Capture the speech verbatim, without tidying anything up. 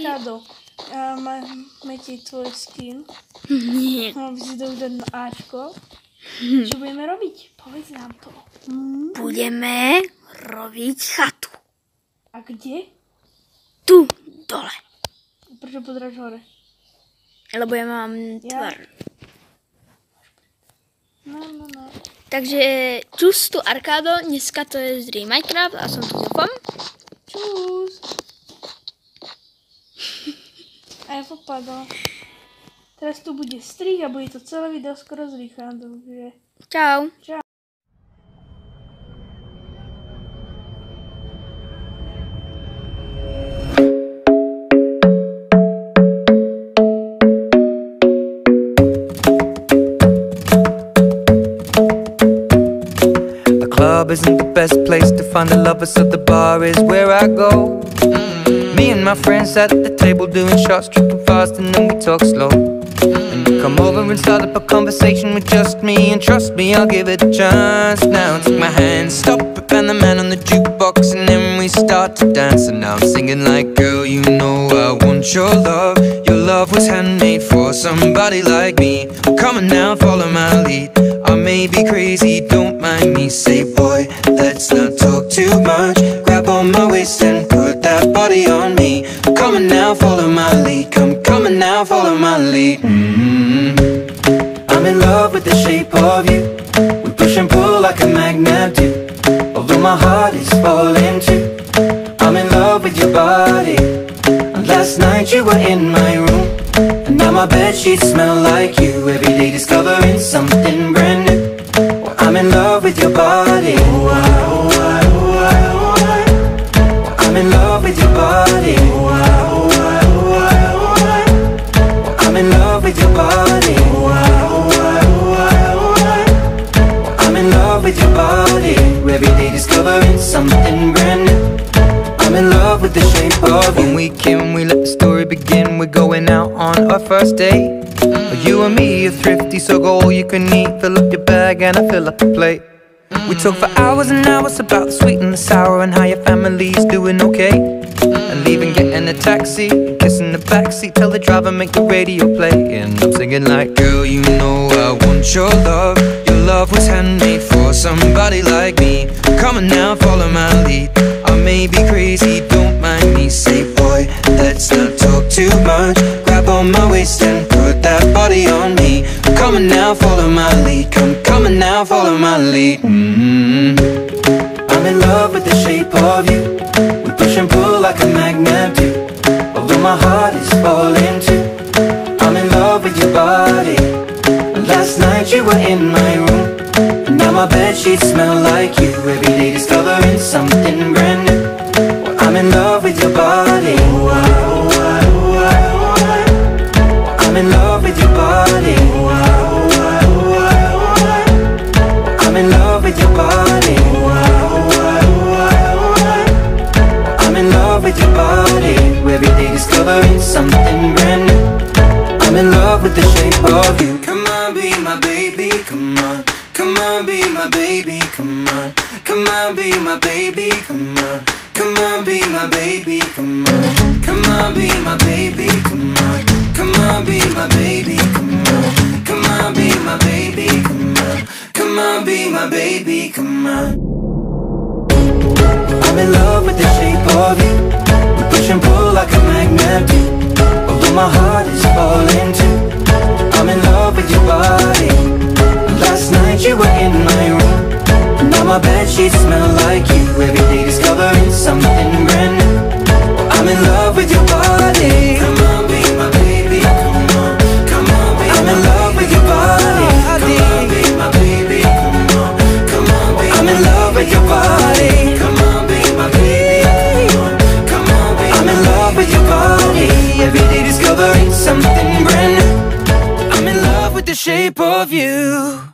Kado, a máme ti tvoj skin. Nie. Mám si to už dať na Ačko. Čo budeme robiť? Povedz nám to. Hmm? Budeme robiť chatu. A kde? Tu, dole. Prečo podráš hore? Lebo ja mám Ja? tvar. No, no, no. Takže čus tu Arkádo, dneska to je zdrý Minecraft a som tu s Jofom. Čus. A ja popadol. Teraz tu bude strih a bude to celé video skoro zrýchlené, takže... Čau. Čau. The club isn't the best place to find the lovers, so the bar is where I go. Mm-hmm. Me and my friends at the table doing shots, tripping fast, and then we talk slow. And you come over and start up a conversation with just me, and trust me, I'll give it a chance. Now take my hand, stop it, and the man on the jukebox, and then we start to dance. And now I'm singing like, girl, you know I want your love. Your love was handmade for somebody like me. Come on now, follow my lead. I may be crazy, don't mind me. Say, boy, let's not talk too much. Grab on my waist and put that body on me. Come on now, follow my lead. Come, come on now, follow my lead. Mm-hmm. I'm in love with the shape of you. We push and pull like a magnet do. Although my heart is falling too. I'm in love with your body. And last night you were in my room, and now my bedsheets smell like you. Every day discovering something brand new. Well, I'm in love with your body. Oh, I, oh, I, oh, I, oh, I. Well, I'm in love with your body. Oh, I, oh, I, oh, I, oh, I. Well, I'm in love with your body. Oh, I, oh, I, oh, I, oh, I. Well, I'm in love with your body. Every day discovering something brand new. I'm in love with the shape of you. When we came, we let the story begin. We're going out on our first date. mm. You and me are thrifty, so go all you can eat. Fill up your bag and I fill up the plate. mm. We talk for hours and hours about the sweet and the sour, and how your family's doing okay. mm. And leaving, getting a taxi, kissing the backseat, tell the driver make the radio play. And I'm singing like, girl, you know I want your love. Your love was handmade for somebody like me. Come on now, follow my lead. I may be crazy, don't mind me. Say, boy, let's not talk too much. Grab on my waist and put that body on me. Come on now, follow my lead. Come, come on now, follow my lead. mm-hmm. I'm in love with the shape of you. We push and pull like a magnet do. Although my heart is falling too. I'm in love with your body. Last night you were in my room, and now my bedsheets smell like you. Every day discovering something brand new. Well, I'm in love with your body. Oh, I, oh, I, oh, I, oh, I. Well, I'm in love with your body. Oh, I, oh, I, oh, I, oh, I. Well, I'm in love with your body. Oh, I, oh, I, oh, I, oh, I. Well, I'm in love with your body. Every day discovering something brand new. I'm in love with the shape of you. Come on, be my baby, come on. Come on, be my baby, come on. Come on, be my baby, come on. Come on, be my baby, come on. Come on, be my baby, come on. Come on, be my baby, come on. Come on, be my baby, come on. Come on, be my baby, come on. I'm in love with the shape of you. We push and pull like a magnet do. Although my heart is falling too. I'm in love with your body. Last night you were in my room, and now my bedsheets smell like you. Every day discovering something brand new. Well, I'm in love with your body. Come on, be my baby, come on. Come on, be I'm in love with your body. Come on, be my baby, come on. Come on, be I'm in love with your body. Come on, be my baby, come on. Come on, be I'm in love with your body. Every day discovering something brand new. I'm in love with the shape of you.